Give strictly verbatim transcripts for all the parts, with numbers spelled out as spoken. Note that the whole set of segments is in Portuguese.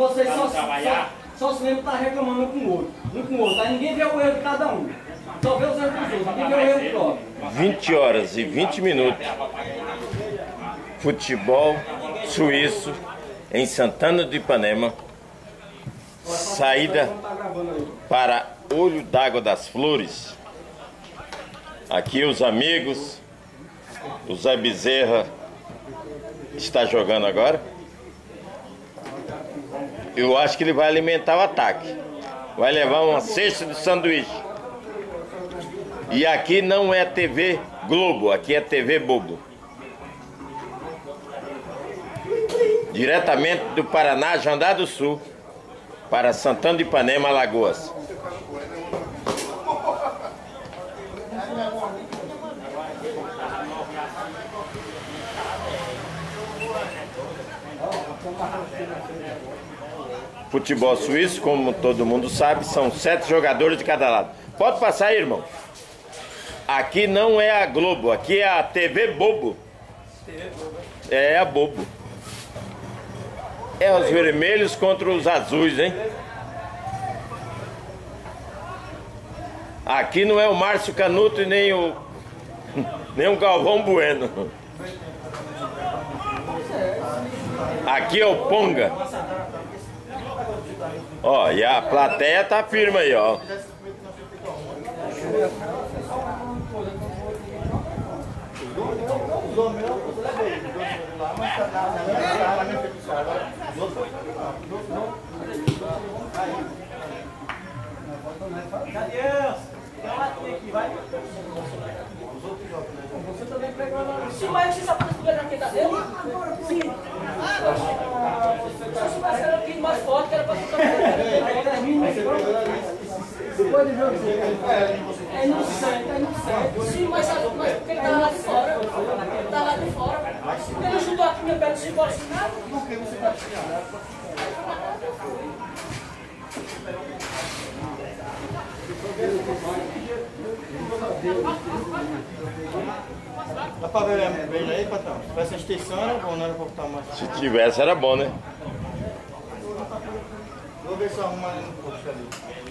vocês só, só, só se lembra estar reclamando um com o outro. Um com o outro. Aí ninguém vê o erro de cada um. Só vê os erros dos outros. Ninguém vê o erro do próprio. vinte horas e vinte minutos. Futebol suíço em Santana do Ipanema. Saída para Olho d'Água das Flores. Aqui os amigos. O Zé Bezerra está jogando agora. Eu acho que ele vai alimentar o ataque. Vai levar uma cesta de sanduíche. E aqui não é T V Globo, aqui é T V Bobo. Diretamente do Paraná, Jandar do Sul, para Santana do Ipanema, Alagoas. Futebol suíço, como todo mundo sabe, são sete jogadores de cada lado. Pode passar aí, irmão. Aqui não é a Globo, aqui é a T V Bobo. É a Bobo. É os vermelhos contra os azuis, hein? Aqui não é o Márcio Canuto e nem o nem o Galvão Bueno. Aqui é o Ponga. Ó, e a plateia tá firme aí, ó. Você também pegou lá. Sim, mas você sabe que a jaqueta dele? Sim. Se eu soubesse que era um pouquinho mais forte, que era pra ficar. Depois do jogo, é inocente, é inocente. Sim, mas sabe porque ele tá lá de fora? Ele tá lá de fora. Ele ajudou aqui minha perna de embora assim, nada. Por que você tá Dá pra ver bem aí, patrão? Se tivesse uma extensão era bom, não era pra botar mais. Se tivesse era bom, né? Vou ver se eu arrumo ali no posto ali.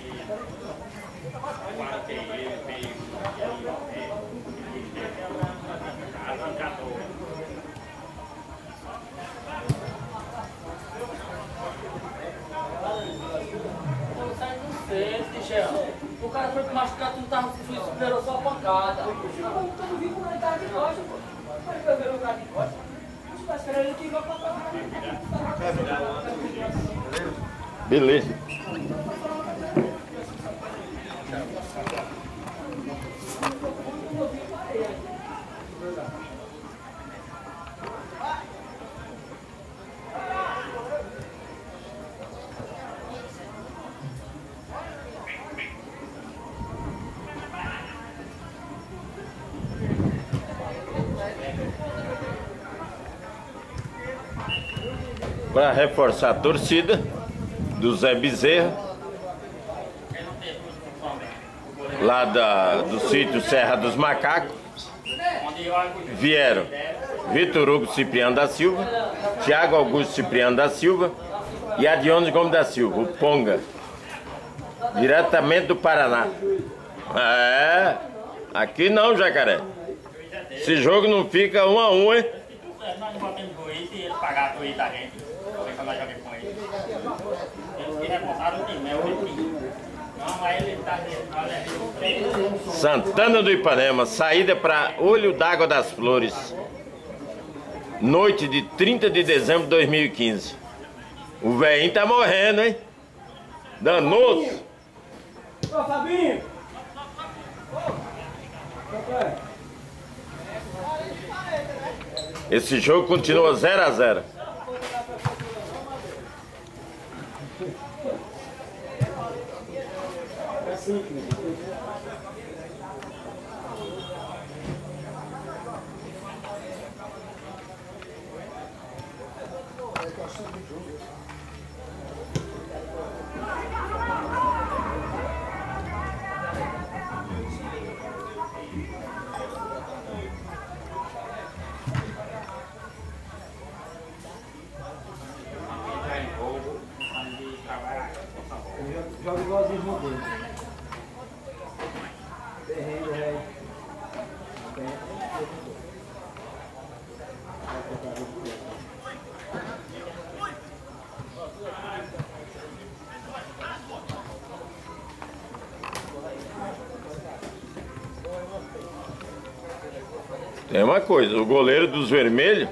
O cara foi machucar, tu não tava esperou só a pancada. Agora tu não viu como ele tava de costa, pô. Ele foi ver o lugar de costa. Os pais querendo ele que igual pra pancada. Beleza. Para reforçar a torcida do Zé Bezerra, lá da, do sítio Serra dos Macacos, vieram Vitor Hugo Cipriano da Silva, Tiago Augusto Cipriano da Silva e Adiones Gomes da Silva, o Ponga, diretamente do Paraná. É, aqui não, Jacaré. Esse jogo não fica um a um, hein? Nós não botamos juiz e ele pagar o juiz da gente. Quando nós jogamos com ele. Eles que reportaram o time, é o time. Não, mas ele está dizendo. Santana do Ipanema, saída para Olho d'Água das Flores. Noite de trinta de dezembro de dois mil e quinze. O velhinho tá morrendo, hein? Danoso. Ô, Fabinho! Esse jogo continua zero a zero. Joga igualzinho os modelos. Terreno, velho. Tem uma coisa, o goleiro dos vermelhos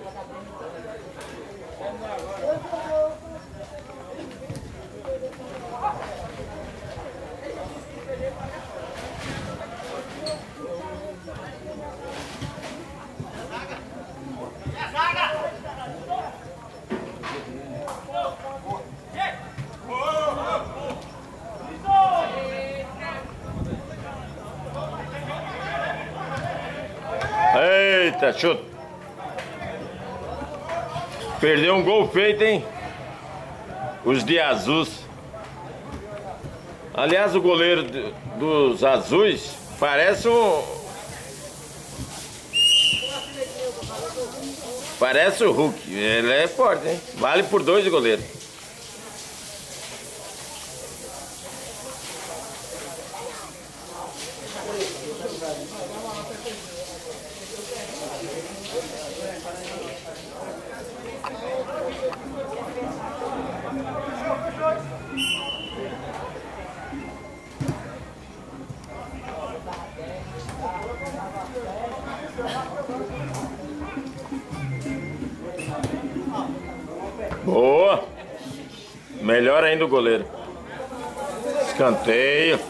Eita, chuta. Perdeu um gol feito, hein? Os de azuis. Aliás, o goleiro dos azuis parece um... Parece o Hulk. Ele é forte, hein? Vale por dois de goleiro. Boa! Melhor ainda o goleiro. Escanteio.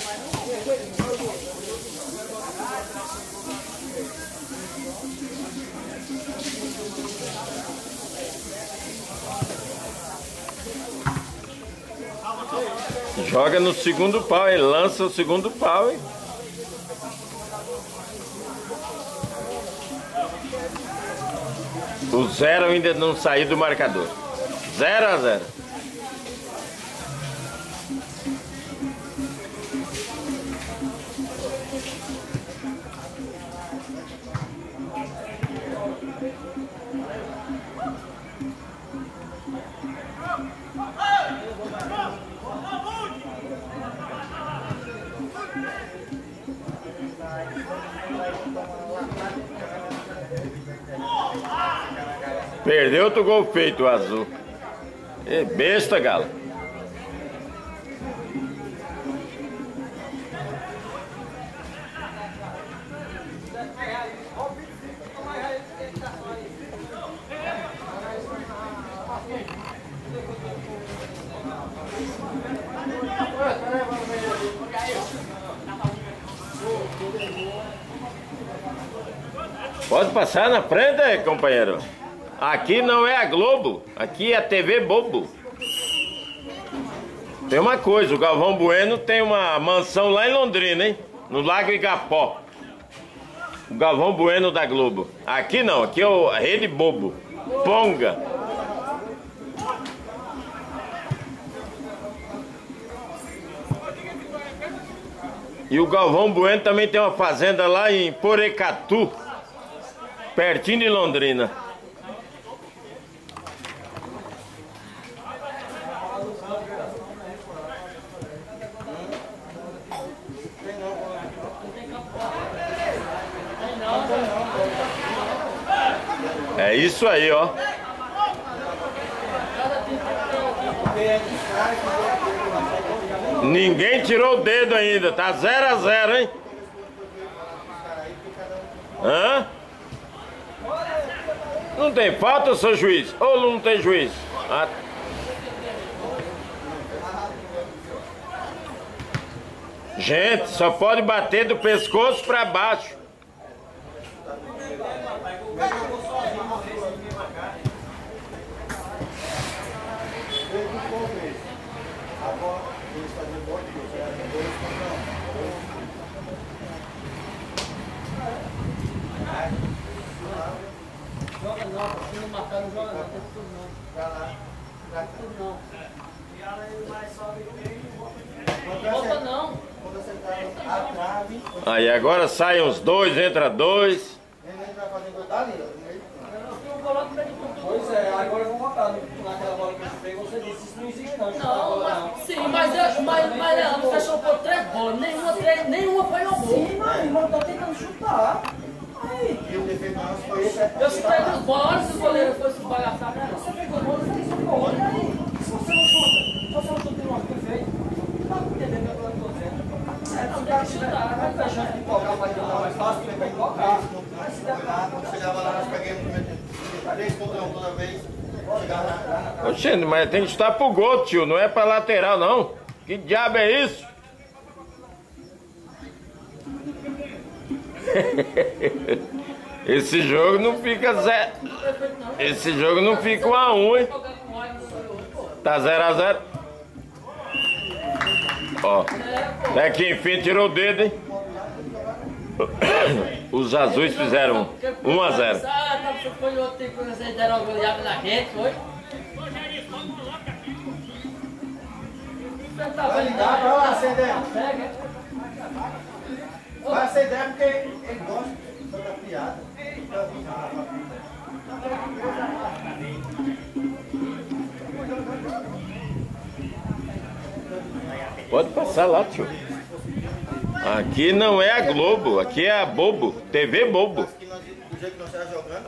Joga no segundo pau, ele lança o segundo pau, hein? O zero ainda não saiu do marcador. Zero a zero. Perdeu outro gol feito, o azul. É besta, galo. Pode passar na frente, companheiro. Aqui não é a Globo, aqui é a T V Bobo. Tem uma coisa, o Galvão Bueno tem uma mansão lá em Londrina, hein? No Lago Igapó. O Galvão Bueno da Globo. Aqui não, aqui é a Rede Bobo. Ponga. E o Galvão Bueno também tem uma fazenda lá em Porecatu, pertinho de Londrina. É isso aí, ó. Ninguém tirou o dedo ainda, tá zero a zero, hein? Hã? Não tem falta, seu juiz? Ou não tem juiz? Ah. Gente, só pode bater do pescoço pra baixo. Joga não, se não marcar não joga não, tem tudo não. Vai lá, vai tudo não. E aí vai sobe bem, volta não. Quando acertar a trave. Aí agora saem os dois, entra dois. Ele vai fazer gol dali, ó. Pois é, agora eu vou botar naquela bola que eu chutei, você disse, isso não existe não. Não, Sim, mas, eu, mas, mas ela, você chutou três bolas, nenhuma, três, nenhuma foi no gol. Sim, meu irmão, eu tô tentando chutar. Aí. E o defeito nosso foi esse. Eu chutei duas bolas, se o goleiro fosse bagaçar, né? Você pegou a bola, você fez um gol. E aí? Se você não chuta, se você não chuta uma perfeita, não dá pra entender meu que eu tô dizendo. É, não tem que chutar, Vai ter chance de colocar pra jogar mais fácil, porque vai colocar. Mas se der pra... Quando chegava lá, nós pegamos três contra um toda vez. Chegava lá. Oxente, mas tem que chutar pro gol, tio, não é pra lateral, não. Que diabo é isso? Esse jogo não fica zero. Esse jogo não fica um a um, hein? Tá zero a zero. Ó, até que enfim tirou o dedo, hein? Os azuis fizeram um a zero. Ah, foi outro tempo que vocês deram uma goleada na gente, foi? Você tá vendo? Dá pra lá, sem ideia. Pega. Vai ser ideia porque ele gosta da piada. Pode passar lá, tio. Aqui não é a Globo, aqui é a Bobo, T V Bobo. Que nós, do jeito que nós estávamos jogando.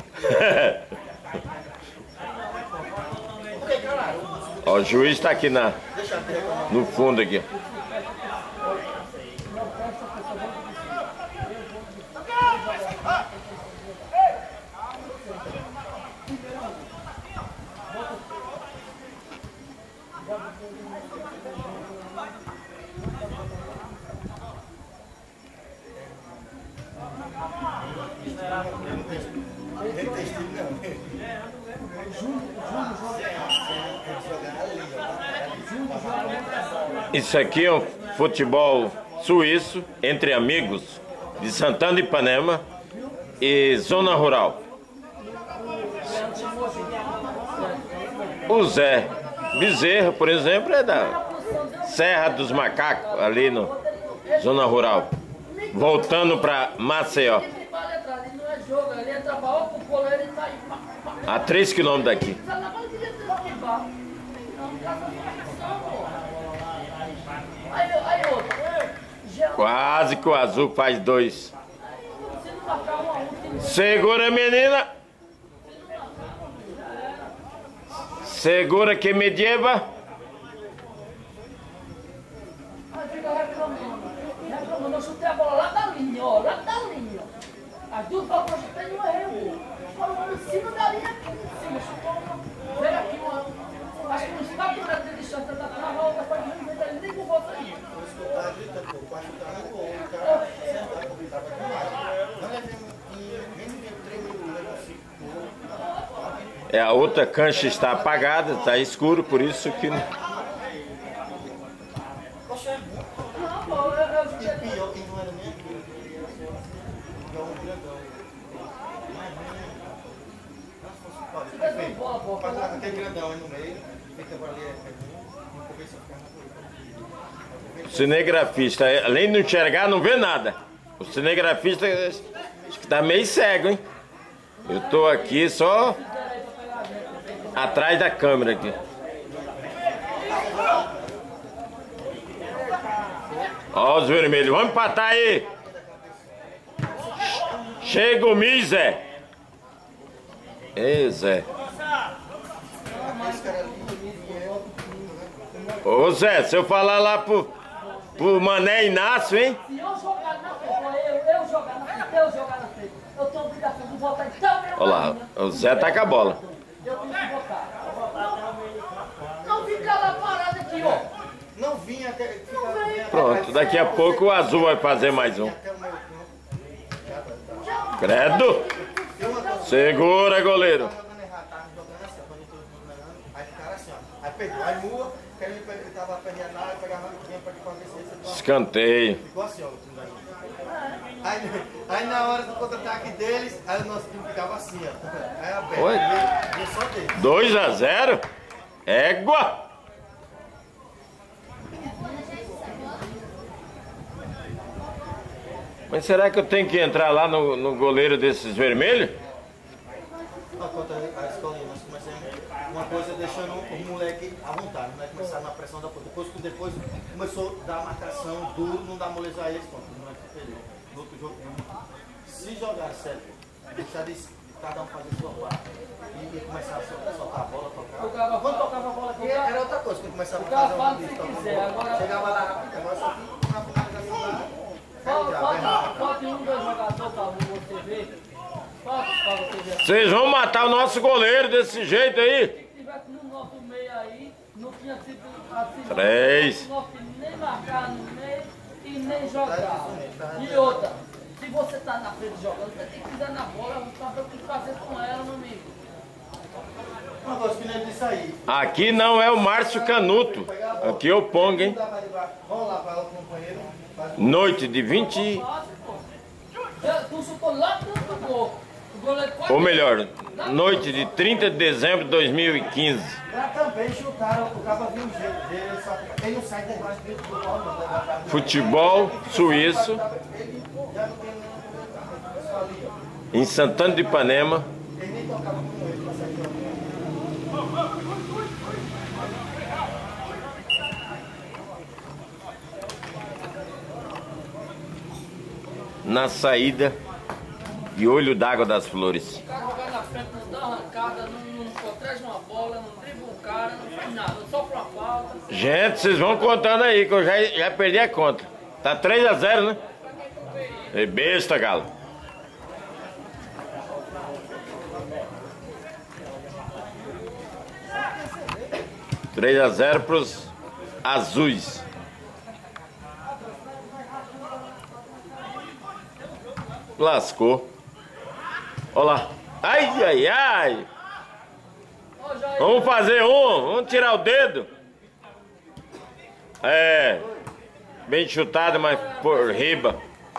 Ó, o juiz tá aqui na, no fundo aqui. Isso aqui é um futebol suíço entre amigos de Santana de Ipanema e zona rural. O Zé Bezerra, por exemplo, é da Serra dos Macacos, ali no zona rural, voltando para Maceió, a três quilômetros daqui. Quase que o azul faz dois. Segura, menina. Segura que me lleva. Fica reclamando. Reclamando. Eu chutei a bola lá da linha, ó. Lá da linha. As duas bolas que eu chutei não errei o gol. Falou em cima da linha, aqui em cima. Chutou uma. Veio aqui uma. Acho que uns quatro metros de distância da trava, a outra foi muito, ele nem com volta aí. É, a outra cancha está apagada, está escuro, por isso que... Não, pô, eu, eu tinha... Pior que não era nem aquilo. É um grandão. Faz lá aquele grandão aí no meio. Fica por ali. O cinegrafista, além de não enxergar, não vê nada. O cinegrafista acho que tá meio cego, hein? Eu tô aqui só atrás da câmera aqui. Ó os vermelhos, vamos empatar aí. Chega o Mi, Zé. Ei, Zé. Ô Zé, se eu falar lá pro, pro Mané Inácio, hein? Se eu jogar na frente, eu, eu jogar na frente, eu jogar na frente, eu tenho obrigação de voltar então, meu. Olha lá, o Zé tá com a bola. Eu tenho que voltar. Não, não fica lá parado aqui, ó. Não vinha até. Pronto, daqui a pouco o azul vai fazer mais um. Credo! Segura, goleiro. Aí ficaram assim, ó. Aí pegou, aí Mua, que ele tava aperreando lá, pegava a maquininha pra acontecer. Escanteio. Ficou assim, ó. Aí, aí na hora do contra-ataque deles, aí o nosso time ficava assim, ó. Aí aberto. Oi? Veio só dele. dois a zero? Égua! Mas será que eu tenho que entrar lá no, no goleiro desses vermelhos? Ó, contra a escolinha, nós começamos uma coisa deixando o moleque à vontade, o moleque começar na pressão da ponta. Depois, depois começou a dar marcação duro, não dá moleza a eles, pronto, o moleque perdeu. No outro jogo, se jogar certo, deixar de cada um fazer sua parte e, e começar a soltar, soltar a bola, tocar. Tocava, quando tocava a bola aqui, Era outra coisa, quando começava a cara fazer fala um o que bicho, quiser, agora- chegava lá rápido, agora só que na finalização lá. Falta, falta, falta um dos jogadores pra você ver. Falta pra você ver. Vocês vão matar o nosso goleiro desse jeito aí? Se tivesse no nosso meio aí, não tinha sido assim. Três. Não tinha nem marcar no meio e nem jogar. E outra, se você tá na frente jogando, você tem que pisar na bola, não sabe o que fazer com ela, meu amigo. Uma coisa que nem disso aí. Aqui não é o Márcio Canuto. Aqui é o Pong, hein? Vamos lá para o companheiro. Noite de vinte. Fácil, pô. Eu- Tu chutou lá dentro do gol. O goleiro quase- Ou melhor, noite de trinta de dezembro de dois mil e quinze. Lá também chutaram, o cara viu o jeito dele, só que ele não sai debaixo dentro do gol, não. da- da- Futebol suíço Ele já não tem nenhum. Só ali, ó. em Santana de Ipanema. Ele nem tocava com ele pra sair jogando. Na saída de Olho d'Água das Flores. O cara jogar na frente, não dá arrancada, não, não protege uma bola, não dribla um cara, não faz nada, só pra falta. Gente, vocês vão contando aí que eu já, já perdi a conta. Tá três a zero, né? É besta, galo. três a zero pros azuis. Lascou. Olha lá. Ai, ai, ai. Ô, Jair, Vamos fazer um. Vamos tirar o dedo. É. Bem chutado, mas por riba.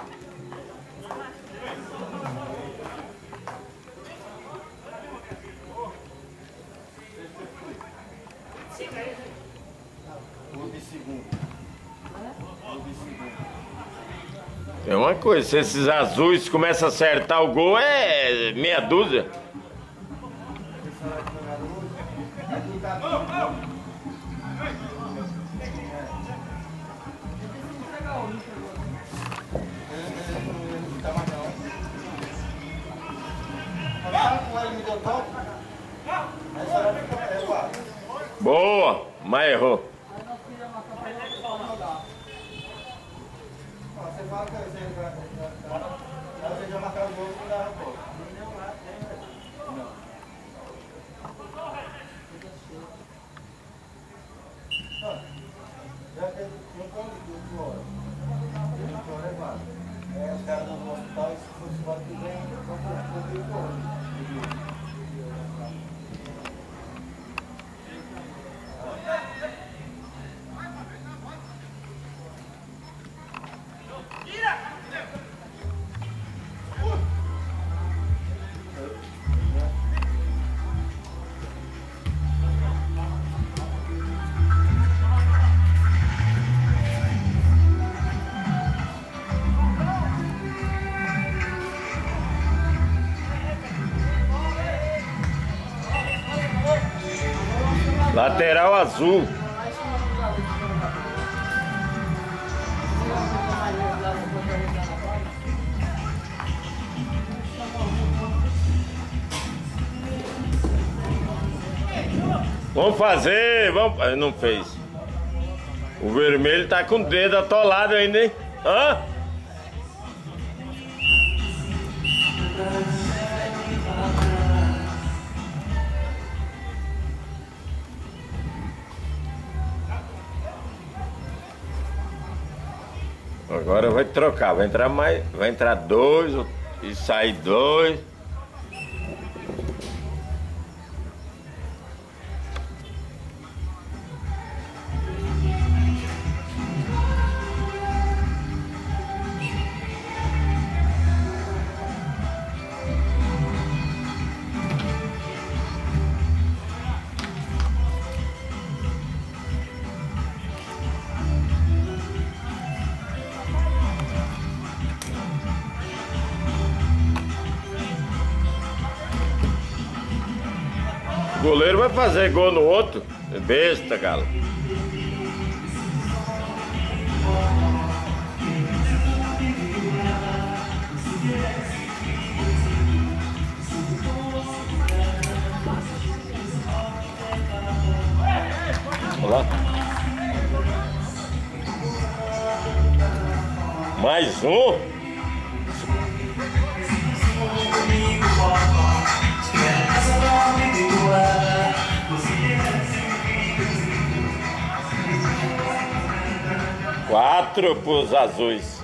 É uma coisa, se esses azuis começam a acertar o gol, é meia dúzia. Boa, mas errou. aí nós queríamos uma campanha pra jogar. Você fala que você já, você já marcou o gol e dá a bola. Já que não come tudo hora. Uma hora é vaga. É, os caras do hospital, se fosse embora que vem, só por oito horas. Lateral azul. Vamos fazer, vamos. Ah, não fez. O vermelho tá com o dedo atolado ainda, hein? Hã? Agora vai trocar, vai entrar mais, vai entrar dois e sair dois. goleiro vai fazer gol no outro. É besta, galo. Olha lá. Mais um. Quatro pros azuis.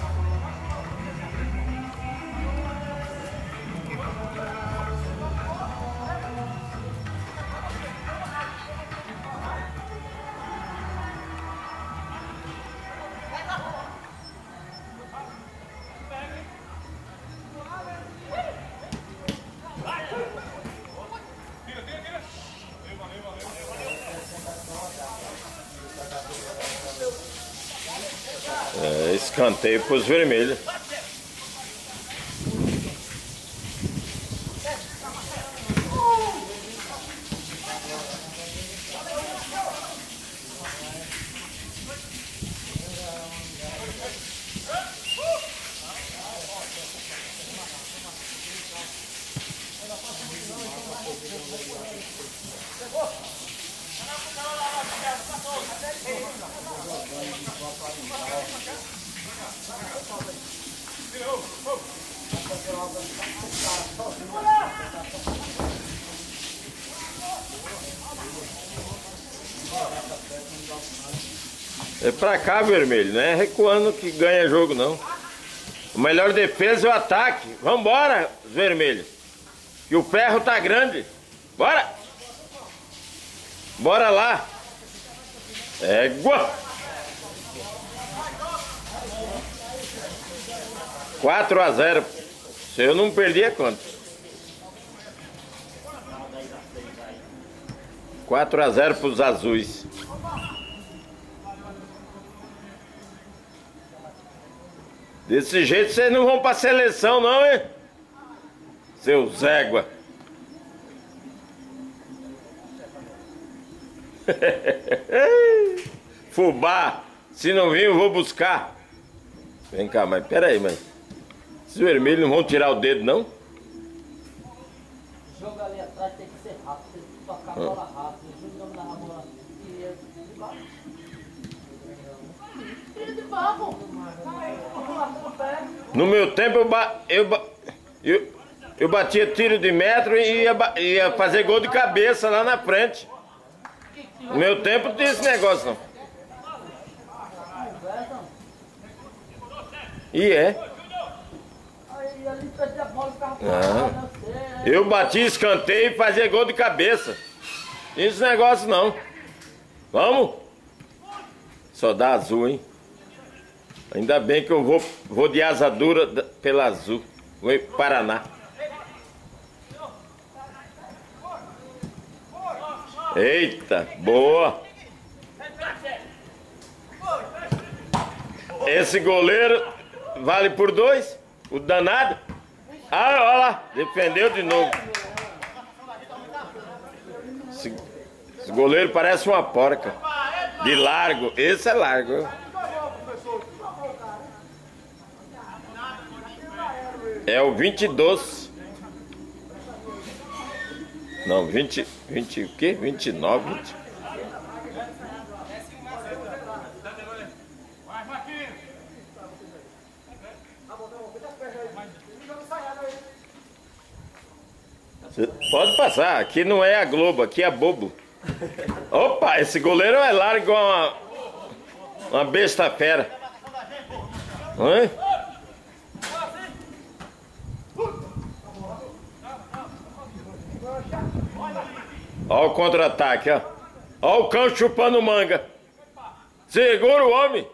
É, escanteio para os vermelhos. É pra cá, vermelho, não é recuando que ganha jogo, não. O melhor defesa é o ataque. Vambora, vermelho. Que o ferro tá grande. Bora! Bora lá! Égua! quatro a zero. Se eu não perdi a conta. quatro a zero pros azuis. Desse jeito vocês não vão pra seleção não, hein? Seus égua. Fubá. Se não vir eu vou buscar. Vem cá, mas pera aí, mas esses vermelhos não vão tirar o dedo, não? O jogo ali atrás tem que ser rápido, tem que tocar a bola rápido. O jogo não dá a bola tira de barro. No meu tempo eu, ba eu, ba eu, eu batia tiro de metro e ia, ia fazer gol de cabeça lá na frente. No meu tempo não tinha esse negócio, não. E é. Não. Eu batia escanteio e fazia gol de cabeça. Esse negócio não. Vamos? Só dá azul, hein? Ainda bem que eu vou, vou de asa dura pela azul. Vou ir pro Paraná. Eita, boa. Esse goleiro vale por dois. O danado. Ah, olha lá. Defendeu de novo. Esse, esse goleiro parece uma porca. De largo. Esse é largo. É o vinte e dois. Não, vinte, vinte o quê? vinte e nove, vinte. Cê pode passar, aqui não é a Globo, aqui é bobo. Opa, esse goleiro é largo igual uma, uma besta fera. Hã? Olha o contra-ataque, ó. Olha o cão chupando manga. Segura o homem.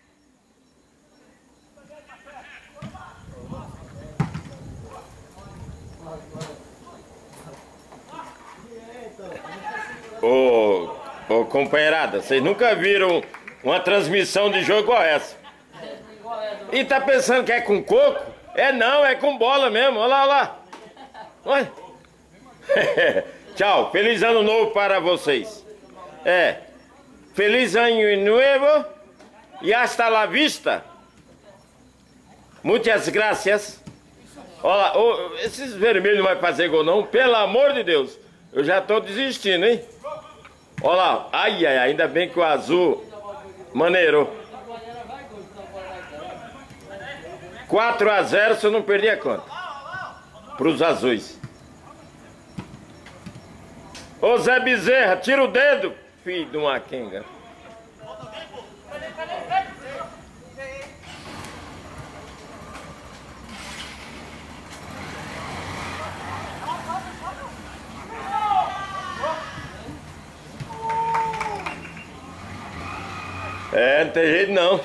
Ô, ô companheirada, vocês nunca viram uma transmissão de jogo igual essa? E tá pensando que é com coco? É não, é com bola mesmo. Olha lá, olha lá. Olha. Tchau. Feliz ano novo para vocês. É. Feliz ano novo. E hasta la vista. Muitas graças. Olha, oh, esses vermelhos não vai fazer gol não. Pelo amor de Deus. Eu já tô desistindo, hein? Olha lá. Ai, ai, ainda bem que o azul maneirou. quatro a zero se eu não perdi a conta. Para os azuis. Ô Zé Bezerra, tira o dedo, filho de uma quenga. É, não tem jeito não.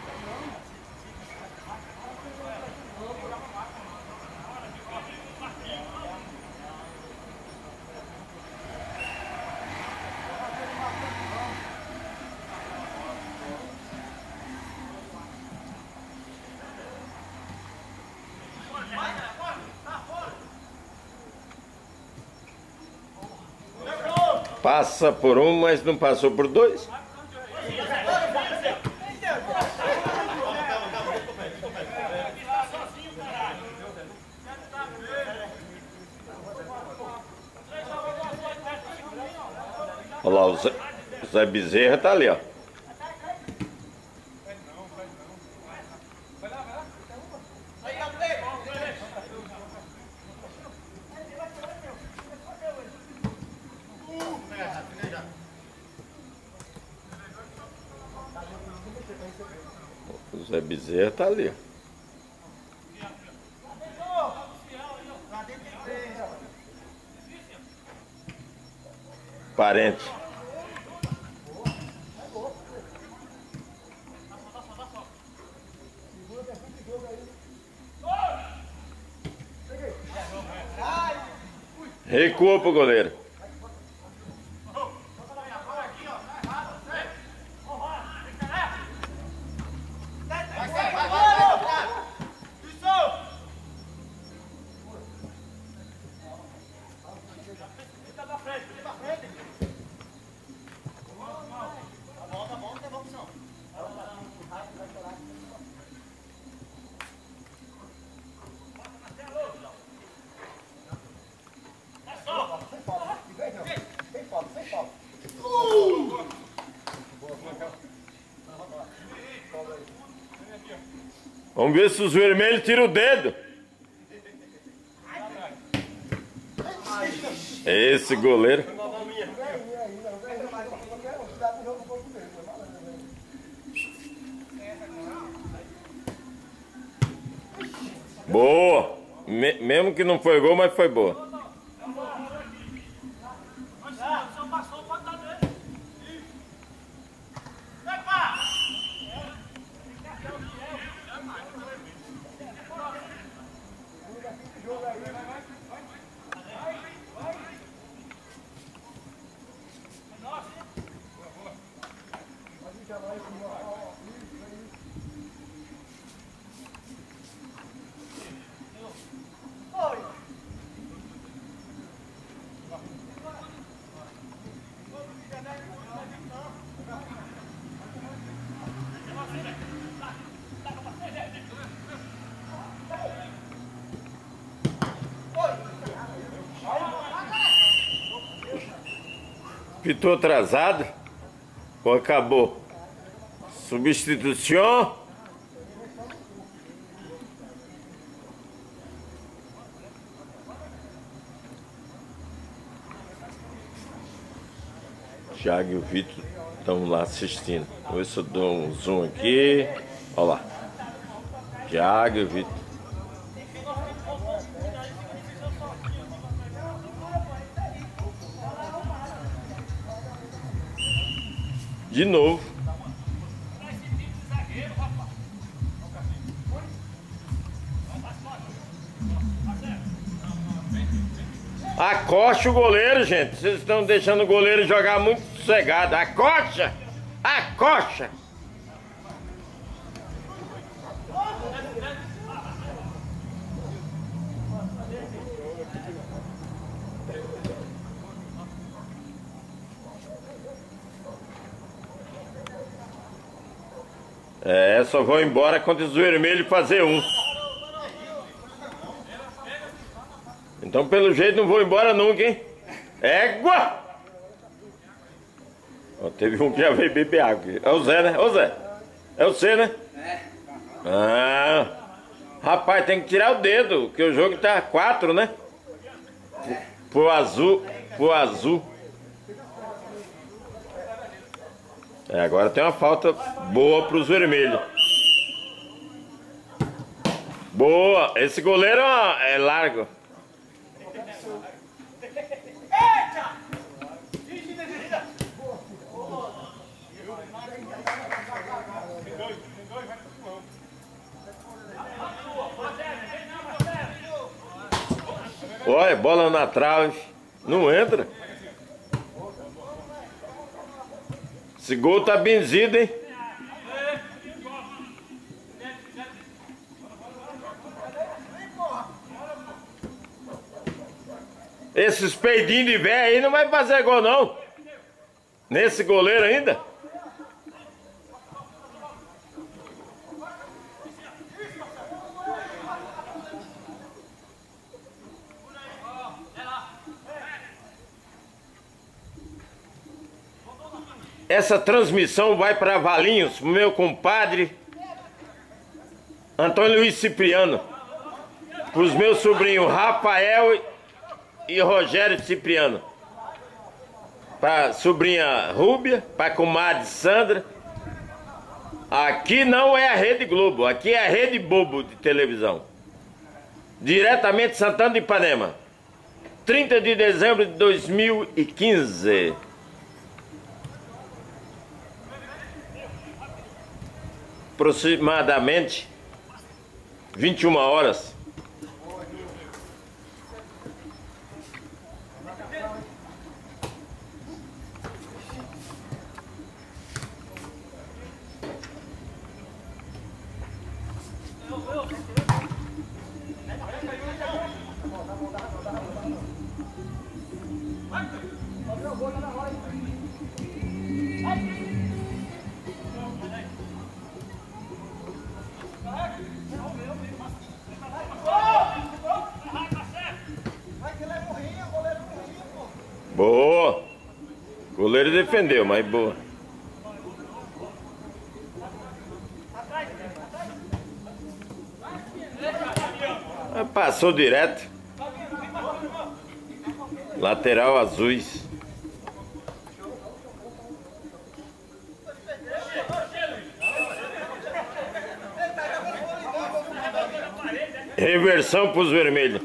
Passa por um, mas não passou por dois. Olha lá, o Zé, o Zé Bezerra tá ali, ó. O Zé Bezerra tá ali, ó. Parente. Recua pro goleiro. Vamos ver se os vermelhos tiram o dedo. Esse goleiro. Boa. Me- mesmo que não foi gol, mas foi boa. Pitou atrasado. Ou acabou. Substituição. Thiago e o Vitor estão lá assistindo. Vou ver se eu dou um zoom aqui. Olha lá. Thiago e o Vitor. De novo. Acoste o goleiro, gente. Vocês estão deixando o goleiro jogar muito sossegado. Acosta! Acosta! É, só vou embora quando os vermelhos fazer um. Então, pelo jeito, não vou embora nunca, hein? Égua! Ó, teve um que já veio beber água. É o Zé, né? Ô Zé, é você, né? É. Ah, rapaz, tem que tirar o dedo, que o jogo tá quatro, né? Pro azul, pro azul. É, agora tem uma falta boa pros vermelhos. Boa, esse goleiro é largo. Olha, bola na trave. Não entra. Esse gol tá benzido, hein? Esses peidinhos de véia aí não vai fazer gol, não. Nesse goleiro ainda. Essa transmissão vai para Valinhos, pro meu compadre Antônio Luiz Cipriano, para os meus sobrinhos Rafael e Rogério Cipriano, para a sobrinha Rúbia, para a comadre Sandra. Aqui não é a Rede Globo, aqui é a Rede Bobo de televisão. Diretamente de Santana de Ipanema, trinta de dezembro de dois mil e quinze. Aproximadamente vinte e uma horas. Boa! O goleiro defendeu, mas boa. Passou direto. Lateral azuis. Reversão para os vermelhos.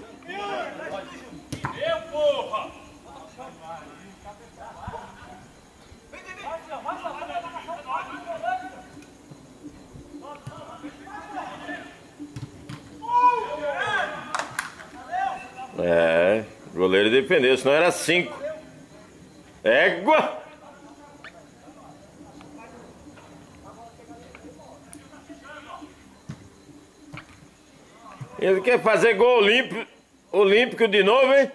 É, o goleiro defendeu, senão era cinco. Égua! Ele quer fazer gol olímpico, olímpico de novo, hein?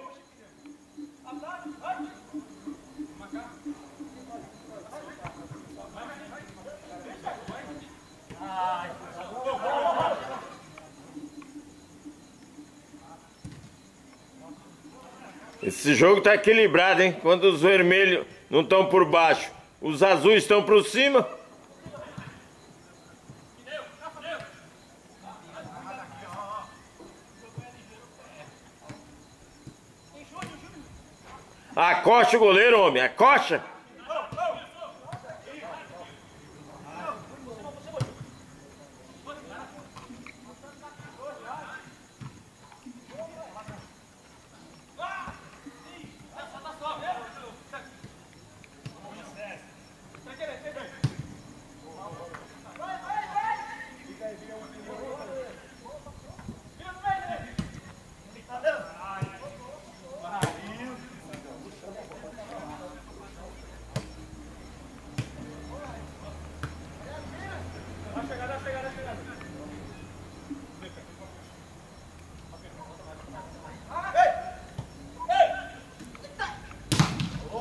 Esse jogo tá equilibrado, hein? Quando os vermelhos não estão por baixo, os azuis estão por cima. Acocha o goleiro, homem, acocha.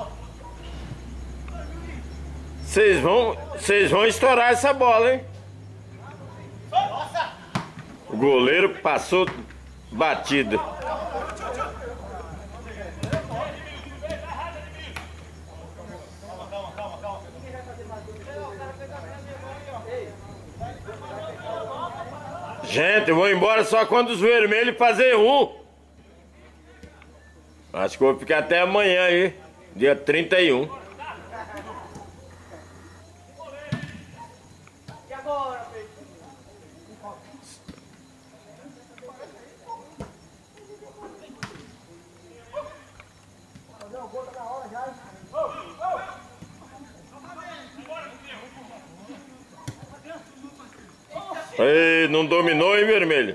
Vocês vão, vocês vão estourar essa bola, hein? goleiro passou batido. Gente, eu vou embora só quando os vermelhos fazer um. Acho que vou ficar até amanhã aí, dia trinta e um. E agora, Pedro? Não, o gol tá na hora já. Ei, não dominou, hein, vermelho?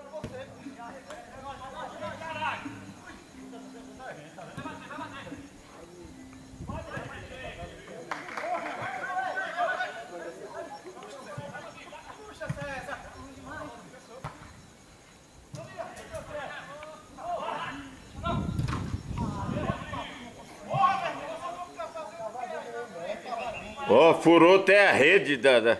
Ó, oh, furou até a rede da... da...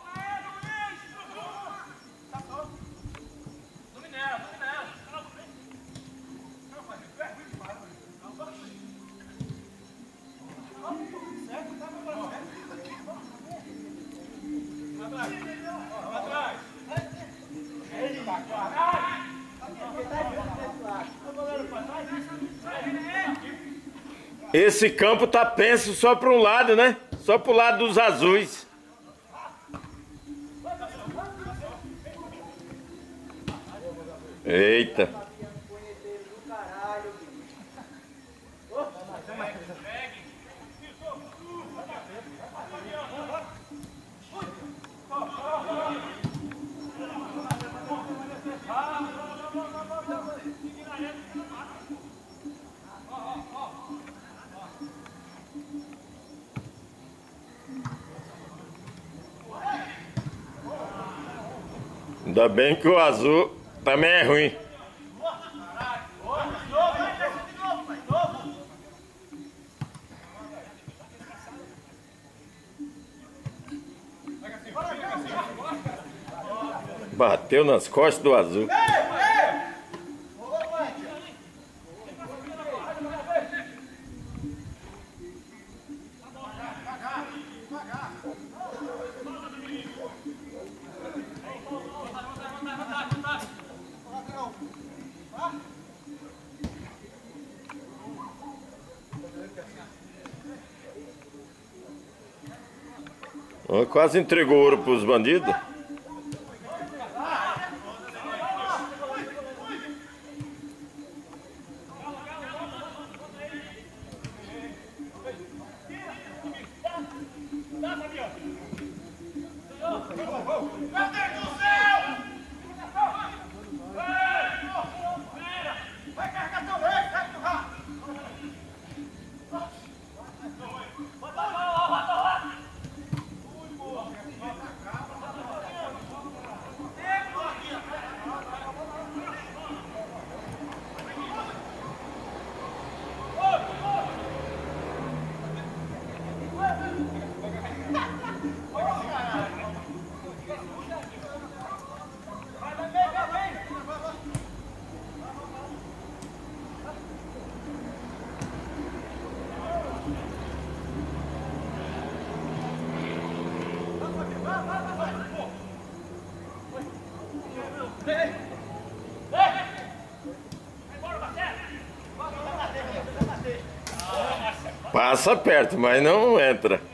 Esse campo tá penso só para um lado, né? Só pro lado dos azuis. Eita. Ainda bem que o azul também é ruim. Bateu nas costas do azul. Oh, quase entregou ouro para os bandidos. Passa perto, mas não entra.